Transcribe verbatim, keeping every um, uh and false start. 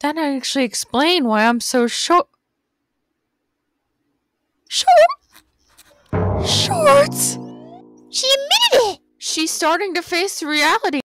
That actually explains why I'm so short. Short? Shorts? She admitted it! She's starting to face reality.